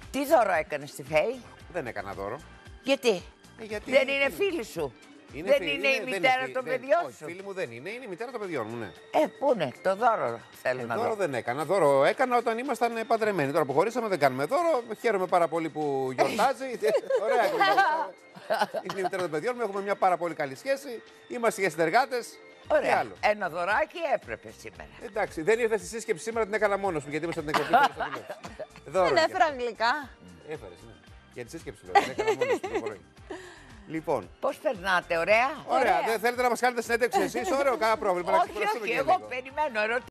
Τι δώρο έκανες στη Φέη? Δεν έκανα δώρο. Γιατί? Γιατί δεν είναι φίλη σου. Δεν είναι η μητέρα των παιδιών σου. Φίλη μου δεν είναι, είναι η μητέρα των παιδιών μου, ναι. Πού είναι, το δώρο θέλω να δω. Δώρο δεν έκανα. Δώρο έκανα όταν ήμασταν παντρεμένοι. Τώρα που χωρίσαμε δεν κάνουμε δώρο. Χαίρομαι πάρα πολύ που γιορτάζει. Ωραία, είναι η μητέρα των παιδιών μου. Έχουμε μια πάρα πολύ καλή σχέση. Είμαστε και συνεργάτες. Ωραία. Ένα δωράκι έπρεπε σήμερα. Εντάξει, δεν ήρθε στη σύσκεψη σήμερα, την έκανα μόνος μου γιατί ήμασταν την εκπομπή. Δεν έφερα αγγλικά. Έφερες, ναι. Για τη σύσκεψη λέω. Την έκανα μόνος μου το πρωί. Λοιπόν. Πώς περνάτε, ωραία. Ωραία. Δεν θέλετε να μας κάνετε συνέντευξη εσείς, ωραίο, κανένα πρόβλημα. Όχι, εγώ περιμένω.